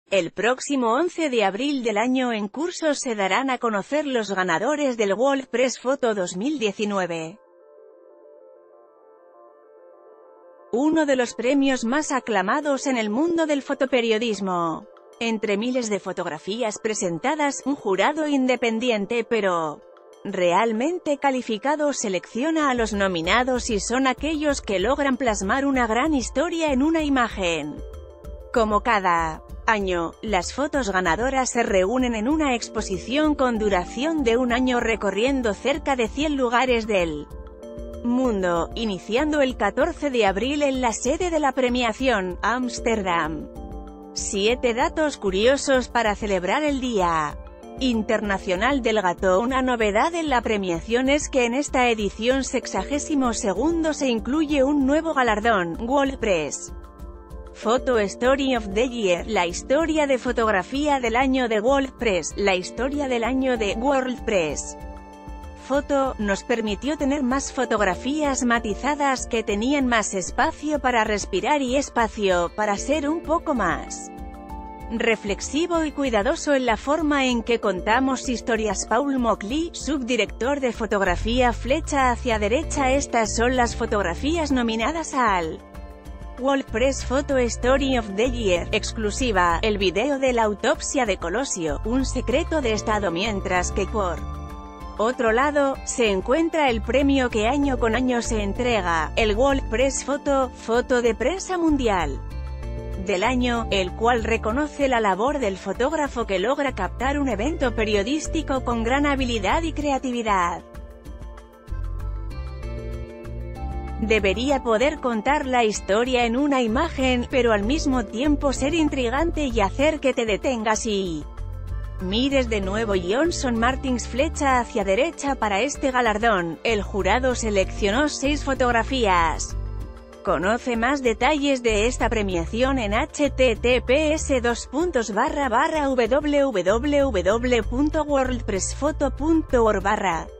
El próximo 11 de abril del año en curso se darán a conocer los ganadores del World Press Photo 2019. Uno de los premios más aclamados en el mundo del fotoperiodismo. Entre miles de fotografías presentadas, un jurado independiente pero realmente calificado selecciona a los nominados y son aquellos que logran plasmar una gran historia en una imagen. Como cada año, las fotos ganadoras se reúnen en una exposición con duración de un año recorriendo cerca de 100 lugares del mundo, iniciando el 14 de abril en la sede de la premiación, Ámsterdam. 7 datos curiosos para celebrar el Día Internacional del Gato. Una novedad en la premiación es que en esta edición 62º se incluye un nuevo galardón, World Press Photo Story of the Year, la historia de fotografía del año de World Press. La historia del año de World Press Photo nos permitió tener más fotografías matizadas que tenían más espacio para respirar y espacio para ser un poco más reflexivo y cuidadoso en la forma en que contamos historias. Paul Mockley, subdirector de fotografía. Flecha hacia derecha. Estas son las fotografías nominadas al World Press Photo Story of the Year. Exclusiva, el video de la autopsia de Colosio, un secreto de estado. Mientras que por otro lado, se encuentra el premio que año con año se entrega, el World Press Photo de prensa mundial del año, el cual reconoce la labor del fotógrafo que logra captar un evento periodístico con gran habilidad y creatividad. Debería poder contar la historia en una imagen, pero al mismo tiempo ser intrigante y hacer que te detengas y mires de nuevo. Johnson Martins. Flecha hacia derecha. Para este galardón, el jurado seleccionó 6 fotografías. Conoce más detalles de esta premiación en https://www.worldpressphoto.org/.